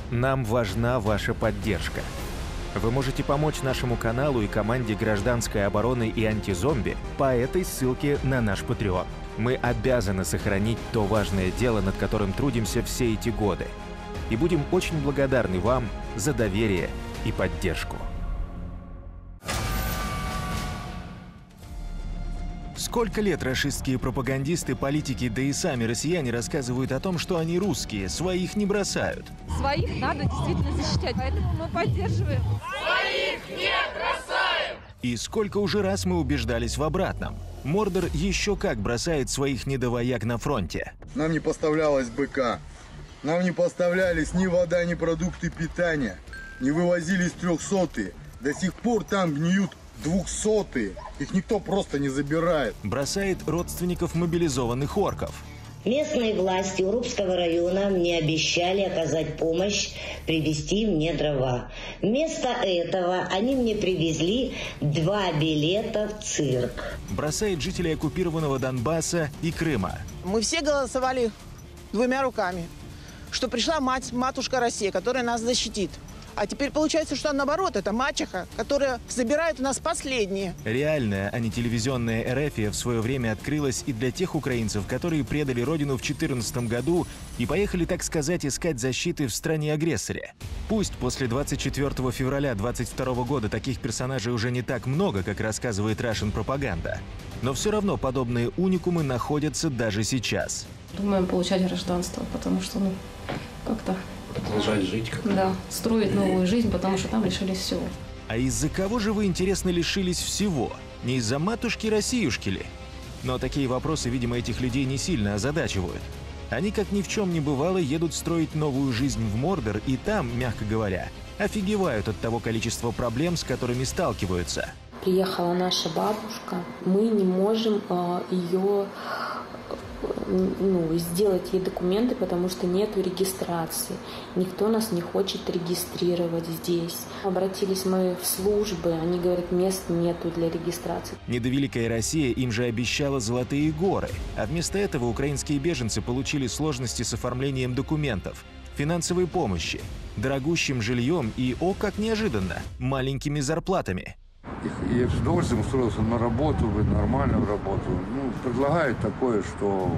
Нам важна ваша поддержка. Вы можете помочь нашему каналу и команде гражданской обороны и антизомби по этой ссылке на наш Patreon. Мы обязаны сохранить то важное дело, над которым трудимся все эти годы. И будем очень благодарны вам за доверие и поддержку. Сколько лет рашистские пропагандисты, политики, да и сами россияне рассказывают о том, что они русские, своих не бросают. Своих надо действительно защищать, поэтому мы поддерживаем. Своих не бросаем! И сколько уже раз мы убеждались в обратном. Мордор еще как бросает своих недовояк на фронте. Нам не поставлялась БК, нам не поставлялись ни вода, ни продукты питания, не вывозились 300-е. До сих пор там гниют 200-е. Их никто просто не забирает. Бросает родственников мобилизованных орков. Местные власти Урупского района мне обещали оказать помощь, привезти мне дрова. Вместо этого они мне привезли 2 билета в цирк. Бросает жителей оккупированного Донбасса и Крыма. Мы все голосовали 2 руками, что пришла матушка Россия, которая нас защитит. А теперь получается, что наоборот, это мачеха, которая забирает у нас последние. Реальная, а не телевизионная Эрефия в свое время открылась и для тех украинцев, которые предали родину в 2014 году и поехали, так сказать, искать защиты в стране-агрессоре. Пусть после 24 февраля 2022 года таких персонажей уже не так много, как рассказывает Russian пропаганда, но все равно подобные уникумы находятся даже сейчас. Думаем получать гражданство, потому что, как-то... Продолжать жить как-то. Да, строить новую жизнь, потому что там лишились всего. А из-за кого же вы, интересно, лишились всего? Не из-за матушки Россиюшки ли? Но такие вопросы, видимо, этих людей не сильно озадачивают. Они, как ни в чем не бывало, едут строить новую жизнь в Мордор, и там, мягко говоря, офигевают от того количества проблем, с которыми сталкиваются. Приехала наша бабушка, мы не можем ее... сделать ей документы, потому что нету регистрации. Никто нас не хочет регистрировать здесь. Обратились мы в службы, они говорят, мест нету для регистрации. Недовеликая Россия им же обещала золотые горы, а вместо этого украинские беженцы получили сложности с оформлением документов, финансовой помощи, дорогущим жильем и, о как неожиданно, маленькими зарплатами. Я с удовольствием устроился на работу, в нормальную работу. Предлагают такое, что,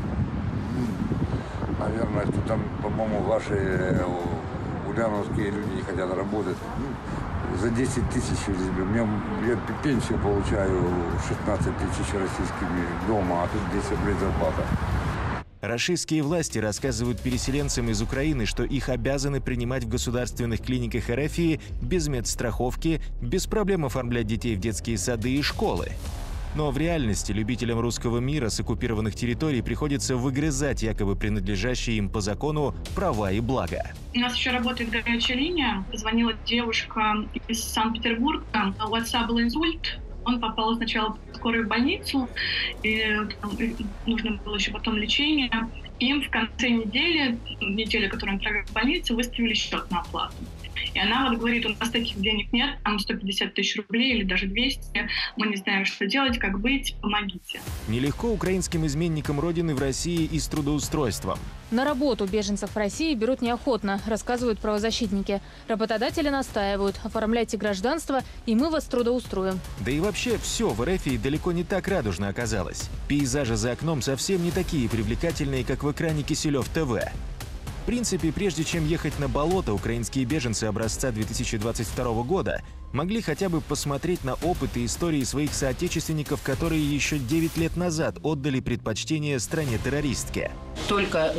наверное, что там, по-моему, ваши ульяновские люди не хотят работать. За 10 тысяч я пенсию получаю 16 тысяч российскими дома, а тут 10 рублей зарплата. Рашистские власти рассказывают переселенцам из Украины, что их обязаны принимать в государственных клиниках Эрефии без медстраховки, без проблем оформлять детей в детские сады и школы. Но в реальности любителям русского мира с оккупированных территорий приходится выгрызать якобы принадлежащие им по закону права и блага. У нас еще работает горячая линия. Позвонила девушка из Санкт-Петербурга. У отца был инсульт. Он попал сначала в скорую больницу, и нужно было еще потом лечение. Им в конце недели, которую он провел в больнице, выставили счет на оплату. И она вот говорит, у нас таких денег нет, там 150 тысяч рублей или даже 200, мы не знаем, что делать, как быть, помогите. Нелегко украинским изменникам родины в России и с трудоустройством. На работу беженцев в России берут неохотно, рассказывают правозащитники. Работодатели настаивают, оформляйте гражданство, и мы вас трудоустроим. Да и вообще все в Эрефии далеко не так радужно оказалось. Пейзажи за окном совсем не такие привлекательные, как в экране Киселев ТВ. В принципе, прежде чем ехать на болото, украинские беженцы образца 2022 года могли хотя бы посмотреть на опыт и истории своих соотечественников, которые еще 9 лет назад отдали предпочтение стране-террористке. Только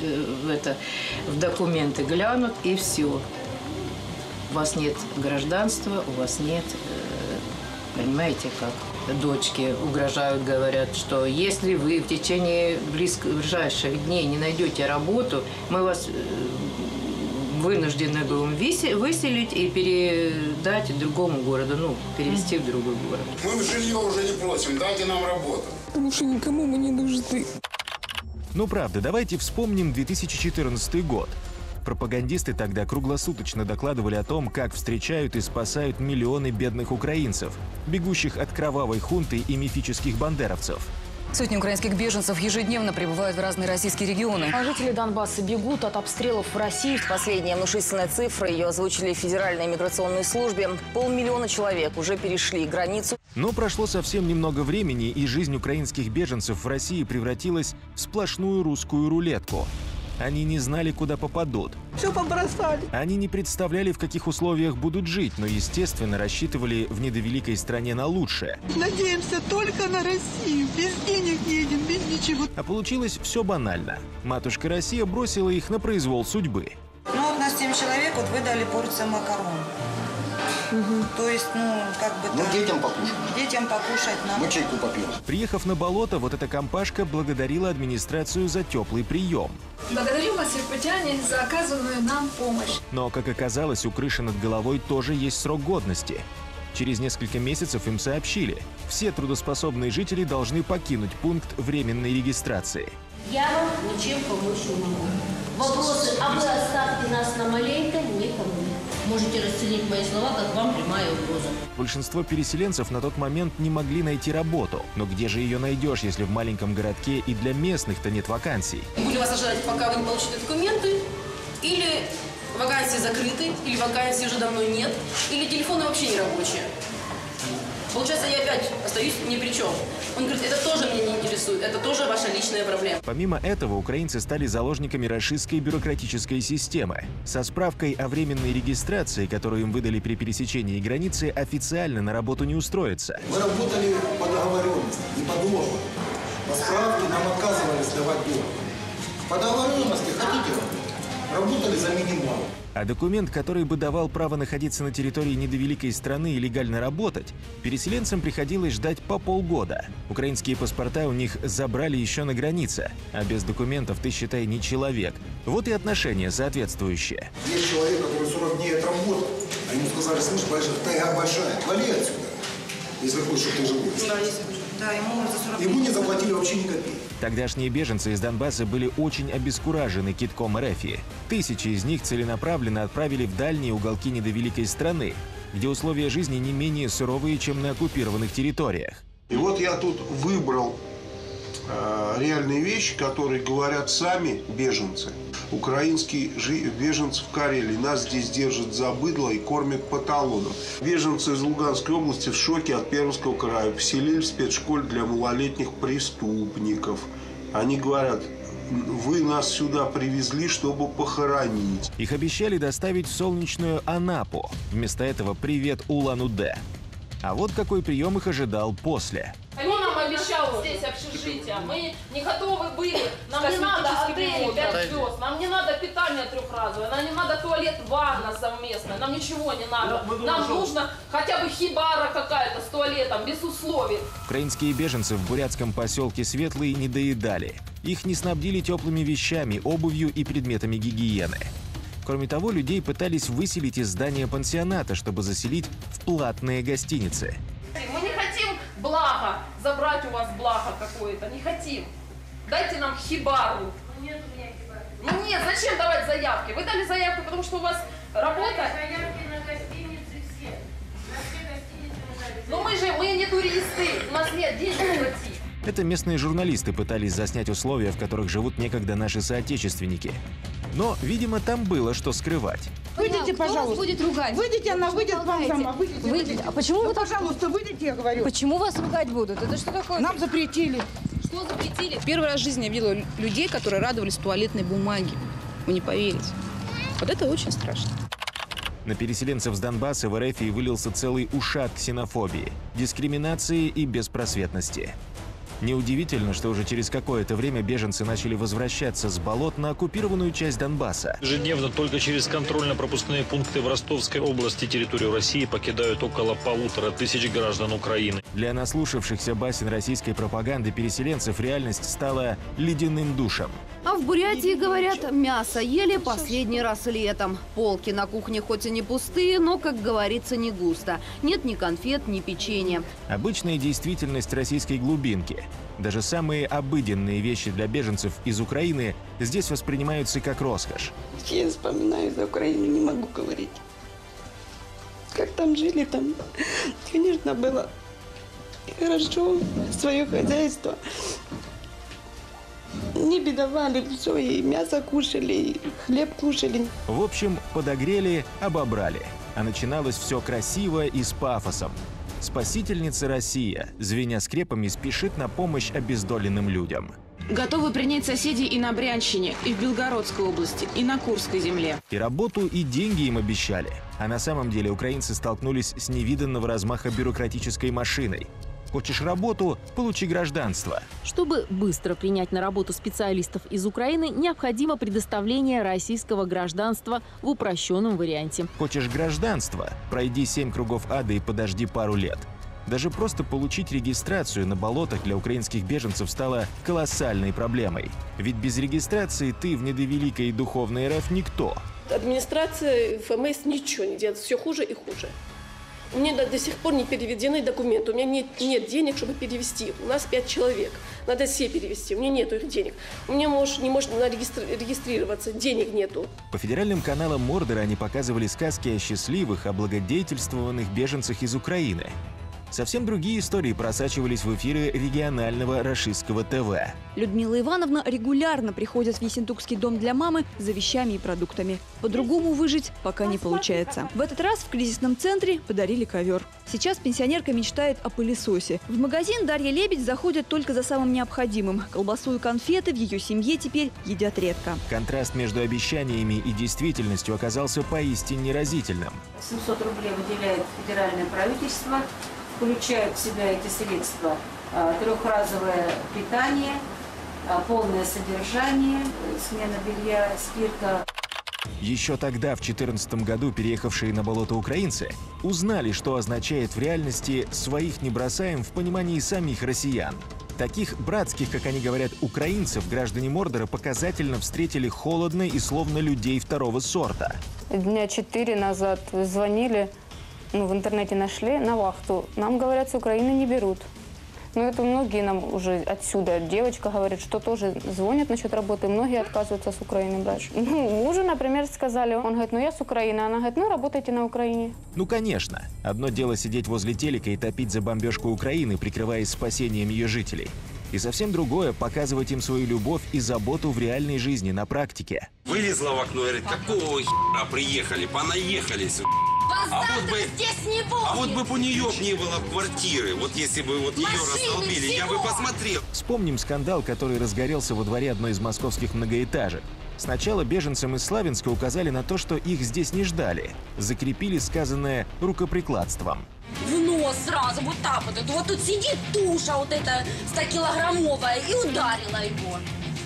в документы глянут, и все. У вас нет гражданства, у вас нет, понимаете как? Дочки угрожают, говорят, что если вы в течение ближайших дней не найдете работу, мы вас вынуждены будем выселить и передать другому городу, перевести в другой город. Мы жилье уже не просим, дайте нам работу. Потому что никому мы не нужны. Правда, давайте вспомним 2014 год. Пропагандисты тогда круглосуточно докладывали о том, как встречают и спасают миллионы бедных украинцев, бегущих от кровавой хунты и мифических бандеровцев. Сотни украинских беженцев ежедневно прибывают в разные российские регионы. А жители Донбасса бегут от обстрелов в России. Последняя внушительная цифра, ее озвучили в Федеральной миграционной службе. 500 000 человек уже перешли границу. Но прошло совсем немного времени, и жизнь украинских беженцев в России превратилась в сплошную русскую рулетку. Они не знали, куда попадут. Все побросали. Они не представляли, в каких условиях будут жить, но, естественно, рассчитывали в недовеликой стране на лучшее. Надеемся только на Россию. Без денег едем, без ничего. А получилось все банально. Матушка Россия бросила их на произвол судьбы. Ну, вот нас 7 человек, вот выдали порцию макарон. То есть, детям покушать. Детям покушать надо. Мы чайку попьем. Приехав на болото, вот эта компашка благодарила администрацию за теплый прием. Благодарю вас, иркутяне, за оказанную нам помощь. Но, как оказалось, у крыши над головой тоже есть срок годности. Через несколько месяцев им сообщили, все трудоспособные жители должны покинуть пункт временной регистрации. Я вам ничем помочь не могу. Вопросы, а вы оставьте нас на маленько, никому. Можете расценить мои слова, как вам прямая угроза. Большинство переселенцев на тот момент не могли найти работу. Но где же ее найдешь, если в маленьком городке и для местных-то нет вакансий? Будем вас ожидать, пока вы не получите документы, или вакансии закрыты, или вакансий уже давно нет, или телефоны вообще не рабочие. Получается, я опять остаюсь ни при чем. Он говорит, это тоже меня не интересует, это тоже ваша личная проблема. Помимо этого, украинцы стали заложниками российской бюрократической системы. Со справкой о временной регистрации, которую им выдали при пересечении границы, официально на работу не устроиться. Мы работали по договоренности, не по договору. По справке нам отказывались давать договор. По договоренности хотите работали за минимум. А документ, который бы давал право находиться на территории недовеликой страны и легально работать, переселенцам приходилось ждать по полгода. Украинские паспорта у них забрали еще на границе, а без документов ты, считай, не человек. Вот и отношения соответствующие. Есть человек, который 40 дней отработал, а ему сказали, слушай, тайга большая, вали отсюда, если хочешь, чтобы ты жил. Да, ему за 40 Ему не заплатили вообще ни копейки. Тогдашние беженцы из Донбасса были очень обескуражены кидком РФ. Тысячи из них целенаправленно отправили в дальние уголки недовеликой страны, где условия жизни не менее суровые, чем на оккупированных территориях. И вот я тут выбрал реальные вещи, которые говорят сами беженцы. Украинские беженцы в Карелии нас здесь держат за быдло и кормят по талонам. Беженцы из Луганской области в шоке от Пермского края. Поселили в спецшколе для малолетних преступников. Они говорят, вы нас сюда привезли, чтобы похоронить. Их обещали доставить в солнечную Анапу. Вместо этого привет Улан-Удэ. А вот какой прием их ожидал после. Кто нам обещал здесь общежитие? Мы не готовы были. Нам не надо отель 5 звезд, нам не надо питание трехразовое, нам не надо туалет, ванна совместная, нам ничего не надо. Нам нужно хотя бы хибара какая-то с туалетом, без условий. Украинские беженцы в бурятском поселке Светлый не доедали. Их не снабдили теплыми вещами, обувью и предметами гигиены. Кроме того, людей пытались выселить из здания пансионата, чтобы заселить в платные гостиницы. Мы не хотим благо, забрать у вас благо какое-то, не хотим. Дайте нам хибару. Нет у меня хибары. Ну нет, зачем давать заявки? Вы дали заявку, потому что у вас работа. Заявки на гостиницы все. На все гостиницы Но мы не туристы, у нас нет денег платить. Это местные журналисты пытались заснять условия, в которых живут некогда наши соотечественники. Но, видимо, там было что скрывать. Выйдите, пожалуйста. Вас будет ругать? Выйдите, она выйдет вам сама. Выйдите. А почему вы так... Пожалуйста, выйдите, я говорю. Почему вас ругать будут? Это что такое? Нам запретили. Что запретили? Первый раз в жизни я видела людей, которые радовались туалетной бумаге. Вы не поверите. Вот это очень страшно. На переселенцев с Донбасса в РФ вылился целый ушат ксенофобии, дискриминации и беспросветности. Неудивительно, что уже через какое-то время беженцы начали возвращаться с болот на оккупированную часть Донбасса. Ежедневно только через контрольно-пропускные пункты в Ростовской области территорию России покидают около 1500 граждан Украины. Для наслушавшихся басен российской пропаганды переселенцев реальность стала ледяным душем. А в Бурятии, говорят, мясо ели последний раз летом. Полки на кухне хоть и не пустые, но, как говорится, не густо. Нет ни конфет, ни печенья. Обычная действительность российской глубинки. Даже самые обыденные вещи для беженцев из Украины здесь воспринимаются как роскошь. Я вспоминаю за Украину, не могу говорить. Как там жили, там, конечно, было хорошо, свое хозяйство. Не бедовали, все, и мясо кушали, и хлеб кушали. В общем, подогрели, обобрали. А начиналось все красиво и с пафосом. Спасительница Россия, звеня скрепами, спешит на помощь обездоленным людям. Готовы принять соседей и на Брянщине, и в Белгородской области, и на Курской земле. И работу, и деньги им обещали. А на самом деле украинцы столкнулись с невиданного размаха бюрократической машиной. Хочешь работу – получи гражданство. Чтобы быстро принять на работу специалистов из Украины, необходимо предоставление российского гражданства в упрощенном варианте. Хочешь гражданство – пройди 7 кругов ада и подожди пару лет. Даже просто получить регистрацию на болотах для украинских беженцев стало колоссальной проблемой. Ведь без регистрации ты в недовеликой духовной РФ никто. Администрация ФМС ничего не делает, все хуже и хуже. У меня до сих пор не переведены документы, у меня нет денег, чтобы перевести. У нас 5 человек, надо все перевести, у меня нету их денег. У меня не может регистрироваться, денег нету. По федеральным каналам Мордора они показывали сказки о счастливых, облагодетельствованных беженцах из Украины. Совсем другие истории просачивались в эфиры регионального рашистского ТВ. Людмила Ивановна регулярно приходит в Ессентукский дом для мамы за вещами и продуктами. По-другому выжить пока не получается. В этот раз в кризисном центре подарили ковер. Сейчас пенсионерка мечтает о пылесосе. В магазин Дарья Лебедь заходит только за самым необходимым. Колбасу и конфеты в ее семье теперь едят редко. Контраст между обещаниями и действительностью оказался поистине разительным. 700 рублей выделяет федеральное правительство. Включают в себя эти средства трехразовое питание, полное содержание, смена белья, спирта. Еще тогда, в 2014 году, переехавшие на болото украинцы узнали, что означает в реальности «своих не бросаем» в понимании самих россиян. Таких братских, как они говорят, украинцев граждане Мордора показательно встретили холодно и словно людей второго сорта. Дня 4 назад звонили. В интернете нашли на вахту. Нам говорят, с Украины не берут. Но это многие нам уже отсюда. Девочка говорит, что тоже звонят насчет работы. Многие отказываются с Украины брать. Мужу, например, сказали. Он говорит, я с Украины. Она говорит, работайте на Украине. Конечно. Одно дело сидеть возле телека и топить за бомбежку Украины, прикрываясь спасением ее жителей. И совсем другое – показывать им свою любовь и заботу в реальной жизни, на практике. Вылезла в окно и говорит, какого хера приехали, понаехались. Здесь не будет. А вот бы у нее не было квартиры, вот если бы ее раздолбили, я бы посмотрел. Вспомним скандал, который разгорелся во дворе одной из московских многоэтажек. Сначала беженцам из Славянска указали на то, что их здесь не ждали. Закрепили сказанное рукоприкладством. В нос сразу, вот так вот. Вот тут сидит туша вот эта 100-килограммовая и ударила его.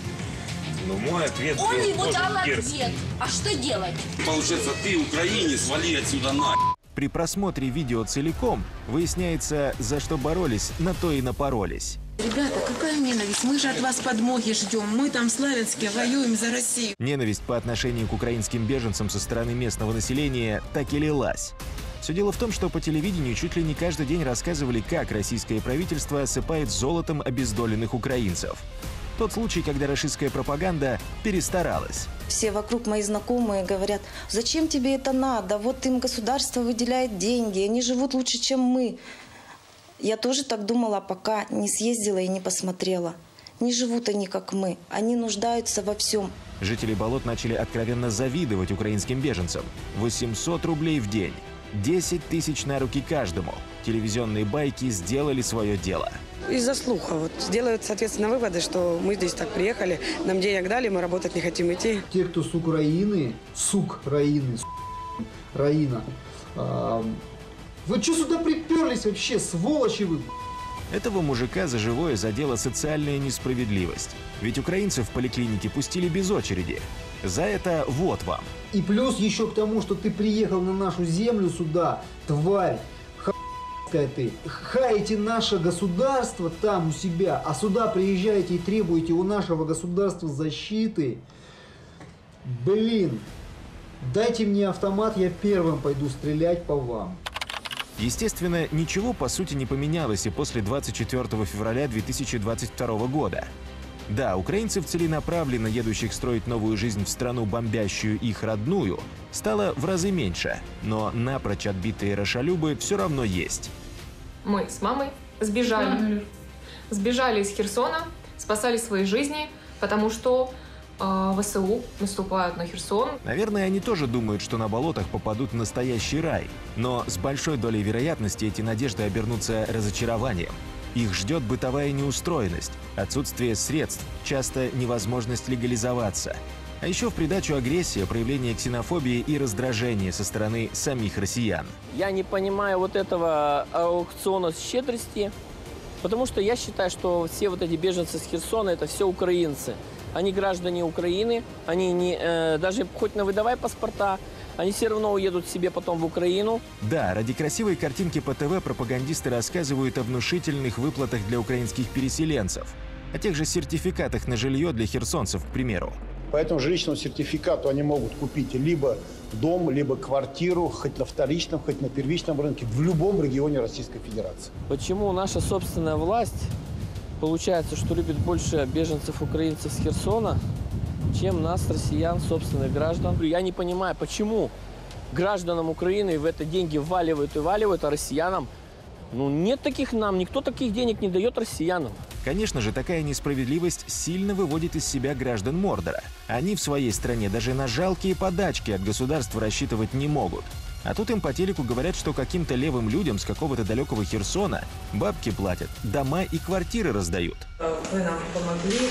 Мой ответ Он ему дал ответ. А что делать? Получается, ты украинец, вали отсюда на. При просмотре видео целиком выясняется, за что боролись, на то и напоролись. Ребята, какая ненависть? Мы же от вас подмоги ждем. Мы там в Славянске воюем за Россию. Ненависть по отношению к украинским беженцам со стороны местного населения так и лилась. Все дело в том, что по телевидению чуть ли не каждый день рассказывали, как российское правительство осыпает золотом обездоленных украинцев. Тот случай, когда рашистская пропаганда перестаралась. Все вокруг мои знакомые говорят, зачем тебе это надо? Вот им государство выделяет деньги, они живут лучше, чем мы. Я тоже так думала, пока не съездила и не посмотрела. Не живут они, как мы. Они нуждаются во всем. Жители болот начали откровенно завидовать украинским беженцам. 800 рублей в день. 10 тысяч на руки каждому. Телевизионные байки сделали свое дело. Из-за слуха сделают, соответственно, выводы, что мы здесь так приехали, нам денег дали, мы работать не хотим идти. Те, кто с Украины, Раина, вы что сюда приперлись вообще, сволочи вы? Этого мужика за живое задела социальная несправедливость. Ведь украинцев в поликлинике пустили без очереди. За это вот вам. И плюс еще к тому, что ты приехал на нашу землю сюда, тварь, ты, хаете наше государство там у себя, а сюда приезжаете и требуете у нашего государства защиты. Блин, дайте мне автомат, я первым пойду стрелять по вам. Естественно, ничего по сути не поменялось и после 24 февраля 2022 года. Да, украинцев, целенаправленно едущих строить новую жизнь в страну, бомбящую их родную, стало в разы меньше, но напрочь отбитые рошалюбы все равно есть. Мы с мамой сбежали. Сбежали из Херсона, спасали свои жизни, потому что ВСУ наступают на Херсон. Наверное, они тоже думают, что на болотах попадут в настоящий рай. Но с большой долей вероятности эти надежды обернутся разочарованием. Их ждет бытовая неустроенность, отсутствие средств, часто невозможность легализоваться. А еще в придачу агрессия, проявление ксенофобии и раздражения со стороны самих россиян. Я не понимаю вот этого аукциона щедрости, потому что я считаю, что все вот эти беженцы с Херсона – это все украинцы. Они граждане Украины, они не, даже хоть выдавай паспорта, они все равно уедут себе потом в Украину. Да, ради красивой картинки по ТВ пропагандисты рассказывают о внушительных выплатах для украинских переселенцев, о тех же сертификатах на жилье для херсонцев, к примеру. По этому жилищному сертификату они могут купить либо дом, либо квартиру, хоть на вторичном, хоть на первичном рынке, в любом регионе Российской Федерации. Почему наша собственная власть, получается, что любит больше беженцев украинцев с Херсона, чем нас, россиян, собственных граждан? Я не понимаю, почему гражданам Украины в это деньги вваливают и валивают, а россиянам, нет таких нам, никто таких денег не дает россиянам. Конечно же, такая несправедливость сильно выводит из себя граждан Мордора. Они в своей стране даже на жалкие подачки от государства рассчитывать не могут. А тут им по телеку говорят, что каким-то левым людям с какого-то далекого Херсона бабки платят, дома и квартиры раздают. Вы нам помогли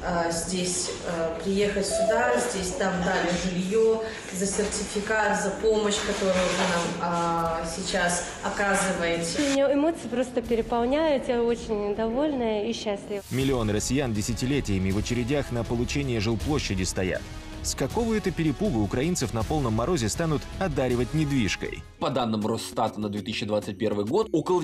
здесь приехать сюда, здесь нам дали жилье, за сертификат, за помощь, которую вы нам сейчас оказываете. Меня эмоции просто переполняют, я очень довольна и счастлива. Миллионы россиян десятилетиями в очередях на получение жилплощади стоят. С какого это перепугу украинцев на полном морозе станут одаривать недвижкой? По данным Росстата на 2021 год, около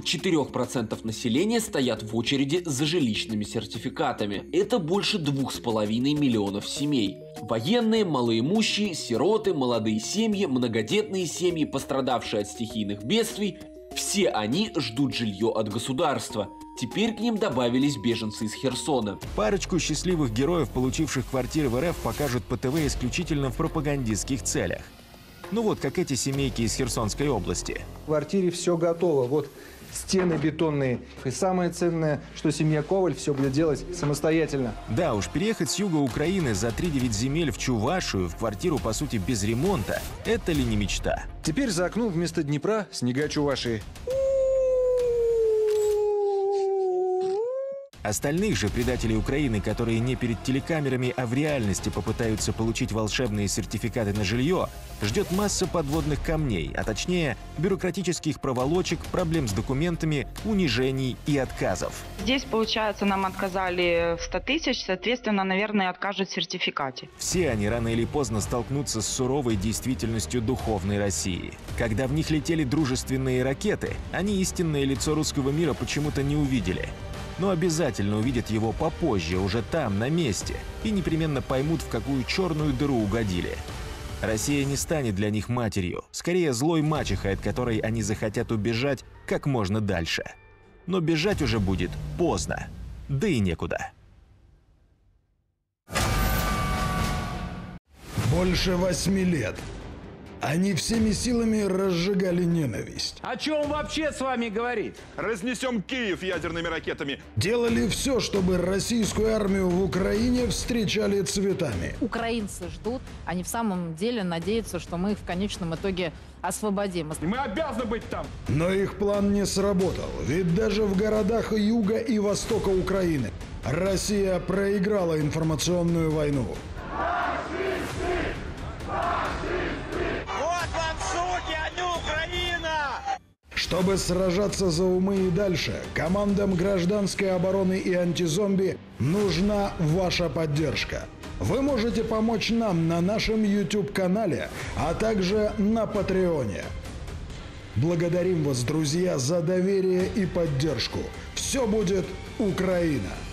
4% населения стоят в очереди за жилищными сертификатами. Это больше 2,5 миллионов семей. Военные, малоимущие, сироты, молодые семьи, многодетные семьи, пострадавшие от стихийных бедствий – все они ждут жилье от государства. Теперь к ним добавились беженцы из Херсона. Парочку счастливых героев, получивших квартиры в РФ, покажут по ТВ исключительно в пропагандистских целях. Вот как эти семейки из Херсонской области. В квартире все готово. Вот стены бетонные. И самое ценное, что семья Коваль все будет делать самостоятельно. Да уж, переехать с юга Украины за 3-9 земель в Чувашию, в квартиру, по сути, без ремонта, это ли не мечта? Теперь за окном вместо Днепра снега Чувашии. Остальных же предателей Украины, которые не перед телекамерами, а в реальности попытаются получить волшебные сертификаты на жилье, ждет масса подводных камней, а точнее бюрократических проволочек, проблем с документами, унижений и отказов. Здесь, получается, нам отказали в 100 тысяч, соответственно, наверное, откажут в сертификате. Все они рано или поздно столкнутся с суровой действительностью духовной России. Когда в них летели дружественные ракеты, они истинное лицо русского мира почему-то не увидели. Но обязательно увидят его попозже, уже там, на месте, и непременно поймут, в какую черную дыру угодили. Россия не станет для них матерью, скорее злой мачехой, от которой они захотят убежать как можно дальше. Но бежать уже будет поздно, да и некуда. Больше 8 лет. Они всеми силами разжигали ненависть. О чем вообще с вами говорить? Разнесем Киев ядерными ракетами. Делали все, чтобы российскую армию в Украине встречали цветами. Украинцы ждут, они в самом деле надеются, что мы их в конечном итоге освободим. И мы обязаны быть там. Но их план не сработал, ведь даже в городах юга и востока Украины Россия проиграла информационную войну. Чтобы сражаться за умы и дальше, командам гражданской обороны и антизомби нужна ваша поддержка. Вы можете помочь нам на нашем YouTube-канале, а также на Патреоне. Благодарим вас, друзья, за доверие и поддержку. Все будет Украина!